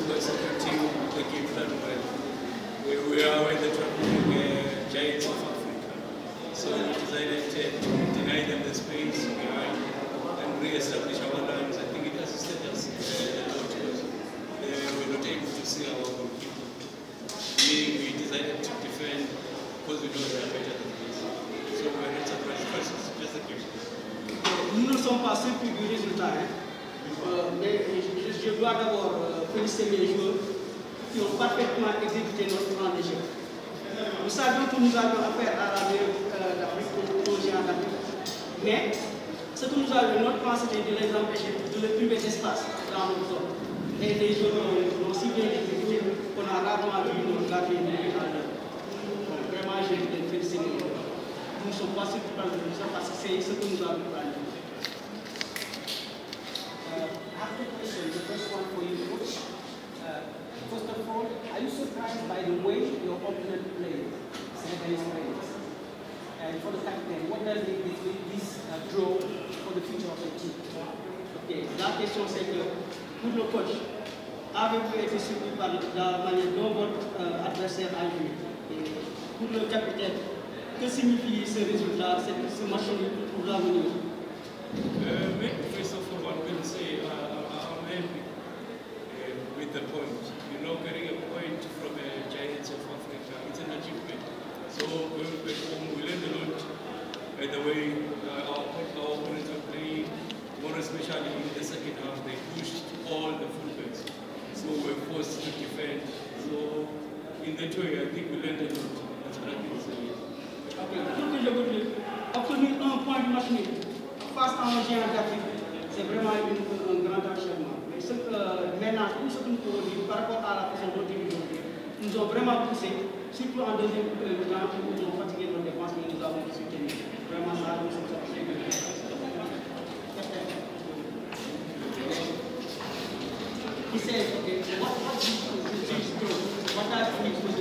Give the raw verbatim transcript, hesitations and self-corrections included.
super, super team, the game done well. We, we are in the troubling uh, Giants of Africa. So we decided to deny them the space behind and re-establish our lines. I think it assisted us uh, a lot because uh, we were not able to see our goalkeeper. We, we decided to defend because we know they are better than this. So we were not surprised. First, just a game. Nous ne sommes pas surpris du résultat, hein. euh, mais je, je dois d'abord euh, féliciter les joueurs qui ont parfaitement exécuté notre plan de jeu. Nous savions que nous avions affaire à la meilleure euh, d'Afrique, au géant d'Afrique, mais ce que nous avions, notre plan c'était de les empêcher, de les priver d'espace dans notre zone. Et les joueurs l'ont si bien exécuté qu'on a rarement vu nos gardiens de but à l'heure. Donc vraiment, je les félicite. Nous ne sommes pas surpris par le résultat parce que c'est ce que nous avons planifié. I have two questions. The first one for you, Coach. Uh, first of all, are you surprised by the way your opponent played, Senegalese players? And for the captain, what does it mean this uh, draw for the future of the team? Okay, la question c'est que pour le coach, avez-vous été surpris par la manière dont votre euh, adversaire a joué? Et pour le capitaine, que signifie ce résultat, ce match pour l'avenir? Uh, maybe first of all, one can say uh, I'm happy uh, with the point. You know, getting a point from the Giants of Africa, it's an achievement. So when we back home, we learned a lot by the way uh, our, our opponents are playing, more especially in the second half. They pushed all the fullbacks, so we were forced to defend. So in that way, I think we learned a lot. That's what I can say. Okay, pour que je vous dise, obtenir un point du match nul face à un géant d'Afrique, c'est vraiment une, un grand achèvement. Mais ce, euh, maintenant, tout ce que nous pouvons dire par rapport à la façon dont ils ont joué, nous ont vraiment poussé, surtout en deuxième temps, où nous avons fatigué nos défenses, mais nous avons soutenu. Vraiment, ça nous sommes sortis. He says, okay, what, what, what, what, what, what, what, what, what,